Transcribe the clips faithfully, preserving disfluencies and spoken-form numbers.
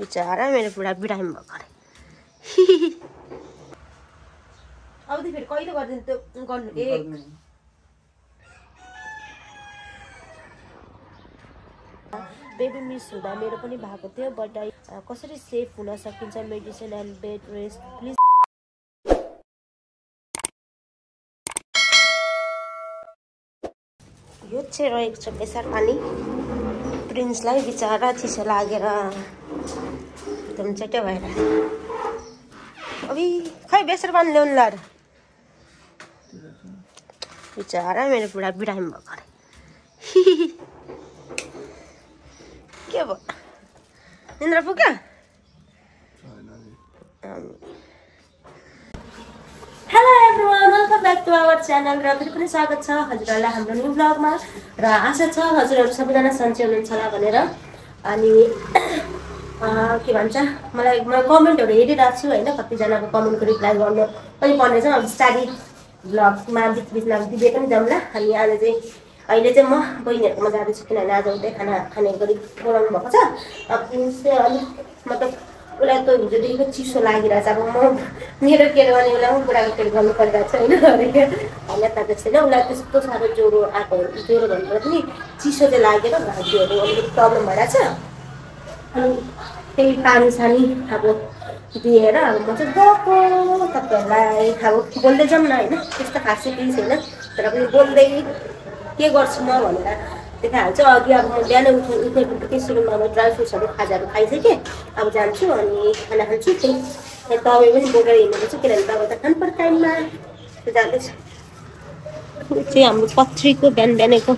बेचारा मेरो बुढा बिरामी भएको अरे अब त फेरि कहिले गरिदिनु त्यो गर्नु ए बेबी मिस हुँदा मेरो पनि भएको थियो बट कसरी सेफ हुन सकिन्छ medicine and bed rest please यो चाहिँ रहेको छ बेसार पानी प्रिन्सलाई बिचारा चिसो लागेर एकदम चेटो भएर अबि खै बेसार पानी ल्याउनु ल बिचारा मेरो बुढा बिरामी भएको अरे के भयो निन्द्रा पुग्यो hello everyone welcome back to our channel र फेरि पनि स्वागत छ हजुरहरूलाई हाम्रो न्यू ब्लगमा र आशा छ हजुरहरू सबैजना सन्चै हुनुहुन्छ होला भनेर अनि के भन्छ मलाई म कमेन्टहरू हेरिरहेको छु होइन कतिजनाको कमेन्टको रिप्लाई गर्नु पनि पर्ने छ अब स्टडी ब्लगमा बिच बिचमा दिदी पनि जाउँला अनि आज चाहिँ अहिले चाहिँ म बहिनीहरूकोमा जाँदैछु किनभने आज उतै खाना खाने गरी बोलाउनु भएको छ अब चाहिँ अलिक मतलब उसलाई त हिजोदेखिको चिसो लागिरहेछ अब म मेरो केयर गर्ने उसलाई पनि बुढाको केयर गर्नु परिरहेको छ होइन होइन त त्यस्तै होइन उसलाई त्यस्तो साह्रो ज्वरो आएको ज्वरो भन्दा पनि चिसो चाहिँ लागेर घाँटीहरू अलिकति प्रब्लम भइरहेछ अनि त्यही पानी सानी अब दिएर अब म चाहिँ गएको तपाईँहरूलाई अब बोल्दै जाऊँ न होइन त्यस्तो खासै केही छैन तर पनि बोल्दै के गर्छु म भनेर देखाइहाल्छु अघि अब म बिहान उठ्नु उठ्ने बित्तिकै सुरुमा अब ड्राई फ्रुट्सहरू खाजाहरू खाइसकेँ अब जान्छु अनि खाना खान्छु त्यही दबाई पनि बोकेर हिँडेको छु किनभने दबाई त खानु पर्छ टाइममा जाँदैछु यो चाहिँ हाम्रो पत्रीको बिहान बिहानैको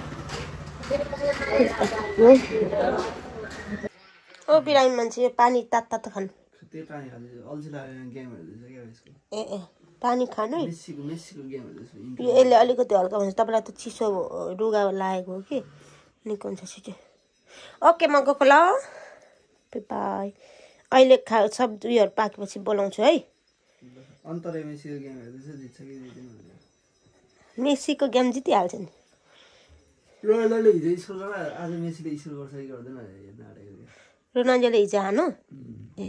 ओ बिरामी मान्छे यो पानी तात तात खानु ए ए पानी खानु यो यसले अलिकति हल्का हुन्छ तपाईँलाई त चिसो रुगा लागेको हो कि निको हुन्छ छिटो ओके म गएको ल बाई अहिले खा सब उयोहरू पाकेपछि बोलाउँछु है मेसीको गेम जितिहाल्छ नि रोनाल्डोले हिजो हानु ए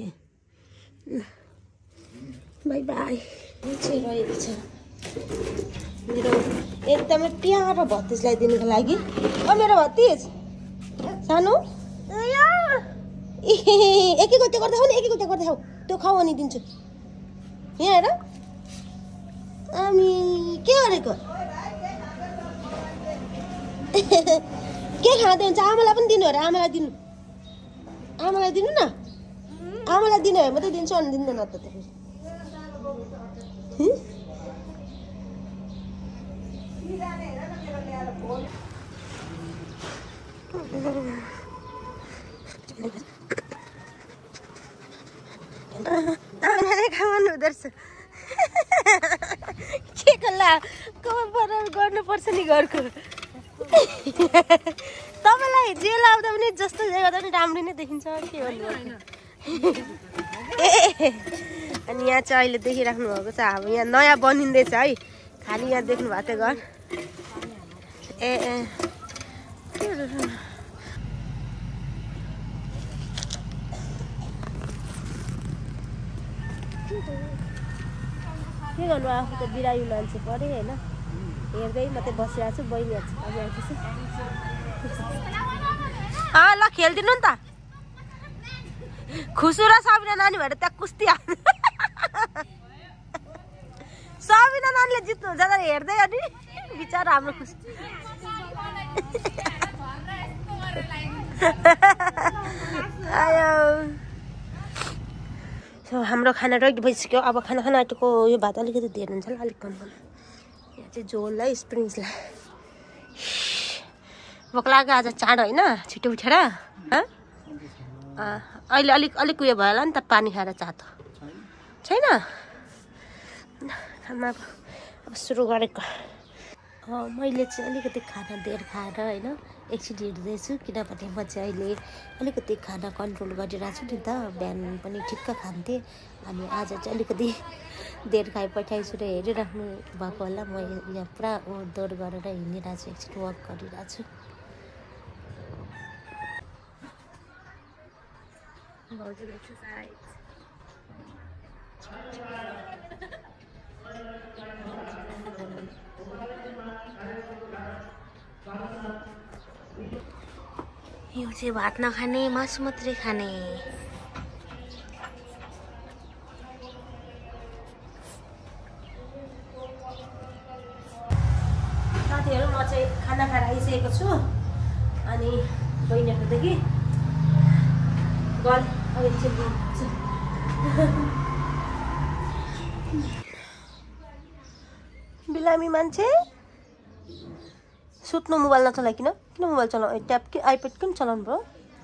बाई बाई चाहिँ रहेको छ मेरो एकदमै प्यारो भतिजलाई दिनुको लागि ओ मेरो भतिज सानो ए एक एक गोटे गर्दै खाऊ नि एक एक गोटे गर्दै खाऊ त्यो खाऊ अनि दिन्छु यहाँ हेर अनि के गरेको के खाँदै हुन्छ आमालाई पनि दिनु अरे आमालाई दिनु आमालाई दिनु न आमालाई दिनु भए मात्रै दिन्छु अनि दिँदैन त त्यो खानु हुँदो रहेछ के कल्ला कभर गर्नुपर्छ नि घरको तपाईँलाई जे लाउँदा पनि जस्तो जे गर्दा पनि राम्रो नै देखिन्छ के भन्नु ए अनि यहाँ चाहिँ अहिले देखिराख्नु भएको छ अब यहाँ नयाँ बनिँदैछ है खालि यहाँ देख्नु भएको थियो घर ए ए के गर्नु आफू त बिरामी मान्छे पऱ्यो होइन हेर्दै मात्रै बसिरहेको छु बहिनीहरू चाहिँ अब ल खेलिदिनु नि त खुसु र सबिना नानी भएर त्यहाँ कुस्ती हाल्नु सबिना नानीले जित्नुहुन्छ तर हेर्दै अनि बिचारा हाम्रो खुसी आयो सो हाम्रो खाना रेडी भइसक्यो अब खाना खाना आँटेको यो भात अलिकति धेर हुन्छ होला अलिक कम कम यहाँ चाहिँ झोललाई स्प्रिङ्सलाई भोक लाग्यो आज चाँडो होइन छिटो उठेर अहिले अलिक अलिक उयो भयो होला नि त पानी खाएर चातो छैन खाना अब सुरु गरेको मैले चाहिँ अलिकति खाना धेर खाएर होइन एकछिन हिँड्दैछु किनभने म चाहिँ अहिले अलिकति खाना कन्ट्रोल गरिरहेको छु नि त बिहान पनि ठिक्क खान्थेँ अनि आज चाहिँ अलिकति धेर खाइ पठाइछु र हेरिराख्नु भएको होला म यहाँ पुरा दौड गरेर हिँडिरहेको छु एकछिन वक गरिरहेको छु भाउजूको एक्सर्साइज यो चाहिँ भात नखाने मासु मात्रै खाने साथीहरू म चाहिँ खाना खाएर आइसकेको छु अनि बहिनीहरूदेखि गल बिलामी मान्छे सुत्नु मोबाइल नचलाइकिन किन मोबाइल चलाउ ट्याब कि आइप्याड किन चलाउनु भयो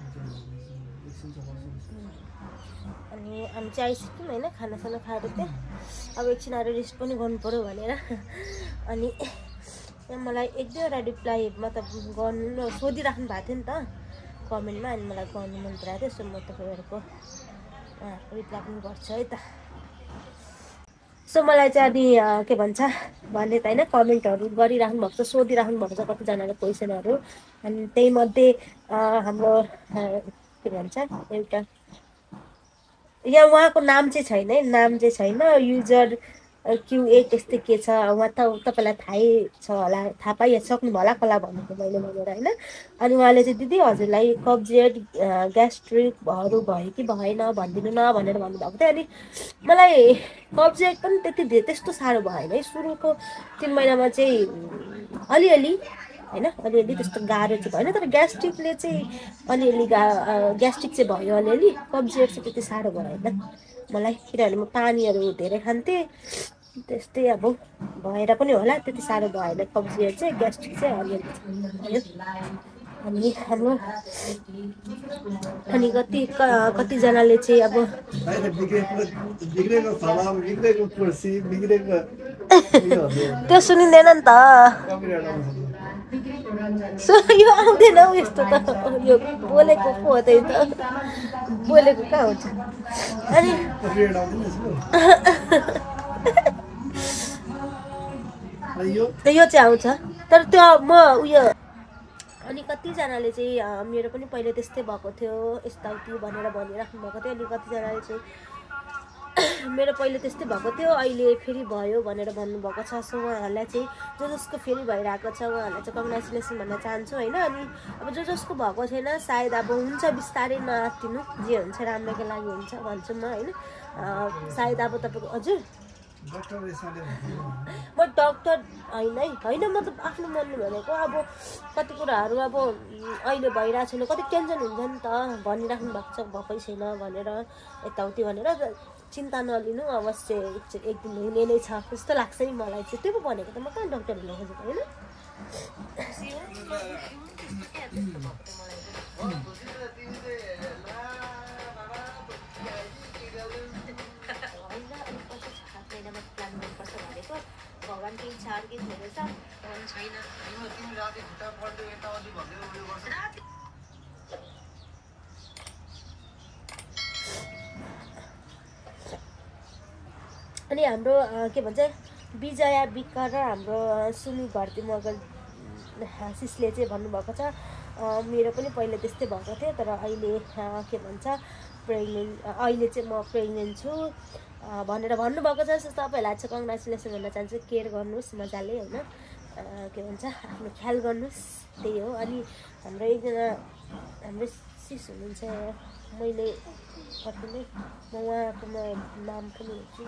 अनि हामी चाहिँ आइसक्यौँ होइन खानासाना खाएर चाहिँ अब एकछिन आएर रेस्ट पनि गर्नु पऱ्यो भनेर अनि मलाई एक दुईवटा रिप्लाई मतलब गर्नु सोधिराख्नु भएको थियो नि त कमेन्टमा अनि मलाई गर्नु मन पराएको थियो सो म तपाईँहरूको रिप्लाई पनि गर्छु है त सो मलाई चाहिँ अनि के भन्छ भन्ने त होइन कमेन्टहरू गरिराख्नु भएको छ सोधिराख्नु भएको छ कतिजनाले क्वेसनहरू अनि त्यही मध्ये हाम्रो के भन्छ एउटा यहाँ उहाँको नाम चाहिँ छैन है नाम चाहिँ छैन युजर क्युए त्यस्तै के छ उहाँ त तपाईँलाई थाहै छ होला थाहा पाइसक्नु होला कसलाई भनेको मैले भनेर होइन अनि उहाँले चाहिँ दिदी हजुरलाई कब्जियत ग्यास्ट्रिकहरू भयो कि भएन भनिदिनु न भनेर भन्नुभएको थियो अनि मलाई कब्जियत पनि त्यति धेरै त्यस्तो साह्रो भएन है सुरुको तिन महिनामा चाहिँ अलिअलि होइन अलिअलि त्यस्तो गाह्रो चाहिँ भएन तर ग्यास्ट्रिकले चाहिँ अलिअलि गा ग्यास्ट्रिक चाहिँ भयो अलिअलि कब्जियत चाहिँ त्यति साह्रो भएन मलाई किनभने म पानीहरू धेरै खान्थेँ त्यस्तै अब भएर पनि होला त्यति साह्रो भएन कब्जियत चाहिँ ग्यास्ट्रिक चाहिँ अलिअलि भयो अनि हाम्रो अनि कति कतिजनाले चाहिँ अब त्यो सुनिँदैन नि त यो आउँदैन हौ यस्तो त यो बोलेको पो हो त्यही त बोलेको कहाँ हुन्छ अनि यो चाहिँ आउँछ तर त्यो म उयो अनि कतिजनाले चाहिँ मेरो पनि पहिले त्यस्तै भएको थियो यताउति भनेर भनिराख्नु भएको थियो अनि कतिजनाले चाहिँ मेरो पहिले त्यस्तै भएको थियो अहिले फेरि भयो भनेर भन्नुभएको छ सो उहाँहरूलाई चाहिँ जो जसको फेरि भइरहेको छ उहाँहरूलाई चाहिँ कङ्ग्रेचुलेसन भन्न चाहन्छु होइन अनि अब जो जसको भएको छैन सायद अब हुन्छ बिस्तारै नआत्तिनु जे हुन्छ राम्रोको लागि हुन्छ भन्छु म होइन सायद अब तपाईँको हजुर म डक्टर होइन है होइन मतलब आफ्नो मनले भनेको अब कति कुराहरू अब अहिले भइरहेको छैन कति टेन्सन हुन्छ नि त भनिराख्नु भएको छ भएकै छैन भनेर यताउति भनेर चिन्ता नलिनु अवश्य एक दिन हुने नै छ जस्तो लाग्छ नि मलाई चाहिँ त्यो पो भनेको त म कहाँ डक्टर हुन खोजेको होइन भगवान तिन चार गीत हेरेछ छैन अनि हाम्रो के भन्छ विजया विका र हाम्रो सुनि घरती मगर सिसले चाहिँ भन्नुभएको छ मेरो पनि पहिले त्यस्तै भएको थियो तर अहिले के भन्छ प्रेग्नेन्ट अहिले चाहिँ म प्रेग्नेन्ट छु भनेर भन्नुभएको छ तपाईँहरूलाई चाहिँ कङ्ग्रेचुलेसन भन्न चाहन्छु केयर गर्नुहोस् मजाले होइन के भन्छ आफ्नो ख्याल गर्नुहोस् त्यही हो अनि हाम्रो एकजना हाम्रो सिस हुनुहुन्छ मैले पर्खिँदै म उहाँको म नाम पनि हेर्छु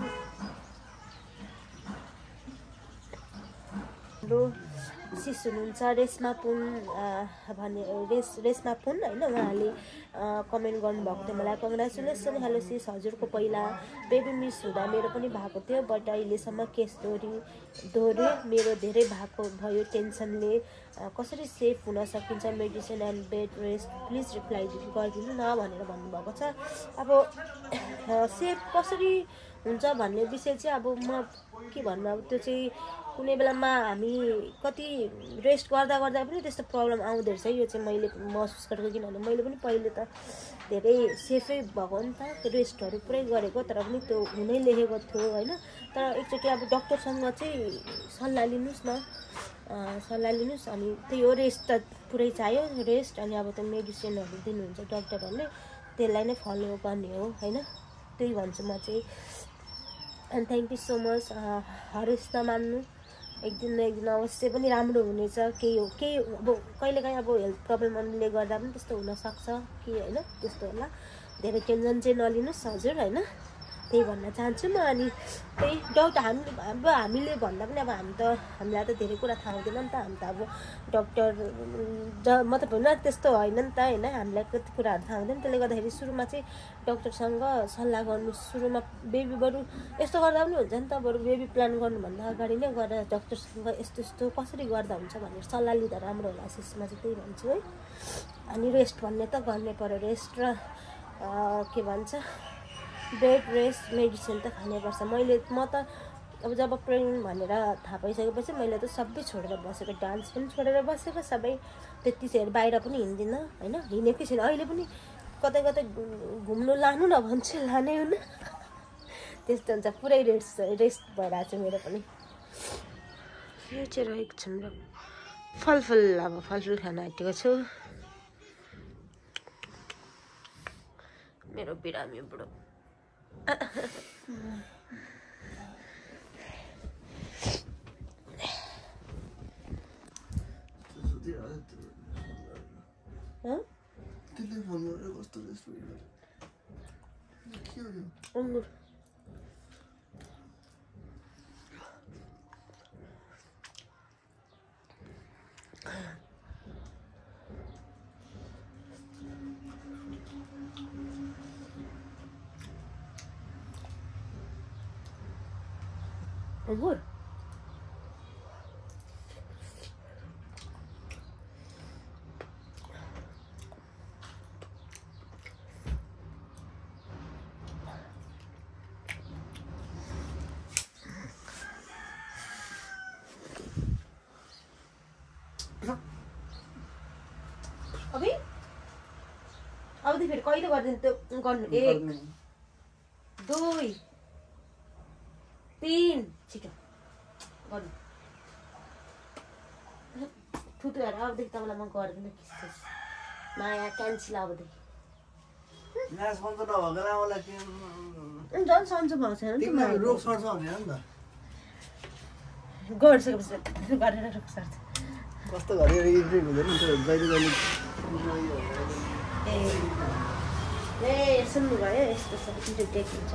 हाम्रो सिस हुनुहुन्छ रेशमा पुन भन्ने रेस रेशमा पुन होइन उहाँले कमेन्ट गर्नुभएको थियो मलाई कङ्ग्रेचुलेसन हेलो सिस हजुरको पहिला बेबी मिस हुँदा मेरो पनि भएको थियो बट अहिलेसम्म केस दोहोरी दोहोरी मेरो धेरै भएको भयो टेन्सनले कसरी सेफ हुन सकिन्छ medicine and bed rest please reply गरिदिनु न भनेर भन्नुभएको छ अब सेफ कसरी हुन्छ भन्ने विषय चाहिँ अब म के भन्नु अब त्यो चाहिँ कुनै बेलामा हामी कति रेस्ट गर्दा गर्दा पनि त्यस्तो प्रब्लम आउँदो रहेछ यो चाहिँ मैले महसुस गरेको किनभने मैले पनि पहिले त धेरै सेफै भएको नि त रेस्टहरू पुरै गरेको तर पनि त्यो हुनै लेखेको थियो होइन तर एकचोटि अब डक्टरसँग चाहिँ सल्लाह लिनुहोस् न सल्लाह लिनुहोस् अनि त्यही हो रेस्ट त पुरै चाहियो रेस्ट अनि अब त्यो मेडिसिनहरू दिनुहुन्छ डक्टरहरूले त्यसलाई नै फलो गर्ने हो हैन त्यही भन्छु म चाहिँ and thank you so much हरेस नमान्नु एक दिन न एक दिन अवश्य पनि राम्रो हुनेछ केही हो केही अब कहिलेकाहीँ अब हेल्थ प्रब्लमले गर्दा पनि त्यस्तो हुनसक्छ कि होइन त्यस्तो होला धेरै टेन्सन चाहिँ नलिनुहोस् हजुर होइन त्यही भन्न चाहन्छु म अनि त्यही डाउट हामी अब हामीले भन्दा पनि अब हामी त हामीलाई त धेरै कुरा थाहा हुँदैन नि त हामी त अब डक्टर ज मतलब होइन त्यस्तो होइन नि त होइन हामीलाई कति कुराहरू थाहा हुँदैन त्यसले गर्दाखेरि सुरुमा चाहिँ डक्टरसँग सल्लाह गर्नु सुरुमा बेबी बरु यस्तो गर्दा पनि हुन्छ नि त बरु बेबी प्लान गर्नुभन्दा अगाडि नै गएर डक्टरसँग यस्तो यस्तो कसरी गर्दा हुन्छ भनेर सल्लाह लिँदा राम्रो होला सिस्टमा चाहिँ त्यही भन्छु है अनि रेस्ट भन्ने त गर्नै पर्यो रेस्ट र के भन्छ बेड रेस्ट मेडिसिन त खानैपर्छ मैले म त अब जब प्रेग्नेन्ट भनेर थाहा पाइसकेपछि मैले त सबै छोडेर बसेको डान्स पनि छोडेर बसेको सबै त्यति चाहिँ बाहिर पनि हिँड्दिनँ होइन हिँडेकै छैन अहिले पनि कतै कतै घुम्नु लानु न भन्छु लानै हुन त्यस्तो हुन्छ पुरै रेस्ट रेस्ट भइरहेको छ मेरो पनि यो चाहिँ रहेको छौँ र फलफुल अब फलफुल खान आँटेको छु मेरो बिरामी बुढो अङ्गुर अङ्गुर अभी अबदेखि फेरि कहिले गर्दैन त्यो गर्नु एक दुई तीन छिटो गर्नु थुतुहरू अबदेखि तपाईँलाई म गर्दैन किसिस माया क्यान्सल अबदेखि झन् सन्चो भएको छैन गरिसकेपछि गरेर रोग सर्छ कस्तो गरेर इन्ट्रेक हुँदैन नि त जहिले जहिले ए ए सुन्नुभयो यस्तो सब टेक हुन्छ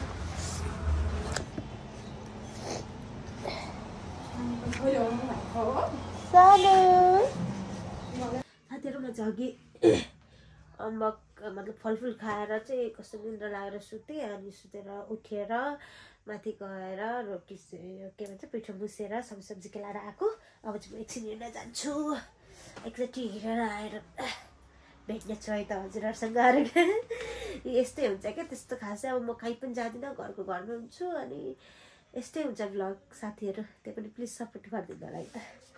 साथीहरू म चाहिँ अघि अम्बक मतलब फलफुल खाएर चाहिँ कस्तो निन्द्रा लागेर सुतेँ अनि सुतेर उठेर माथि गएर रोटी के भन्छ पिठो मुसेर सब्जी सब्जी केलाएर आएको अब चाहिँ म एकछिन हिँड्न जान्छु एकचोटि हिँडेर आएर भेट्नेछु है त हजुरहरूसँग गएर यस्तै हुन्छ क्या त्यस्तो खासै अब म कहीँ पनि जाँदिनँ घरको घरमै हुन्छु अनि यस्तै हुन्छ भ्लग साथीहरू त्यो पनि प्लिज सपोर्ट गरिदिनु होला है त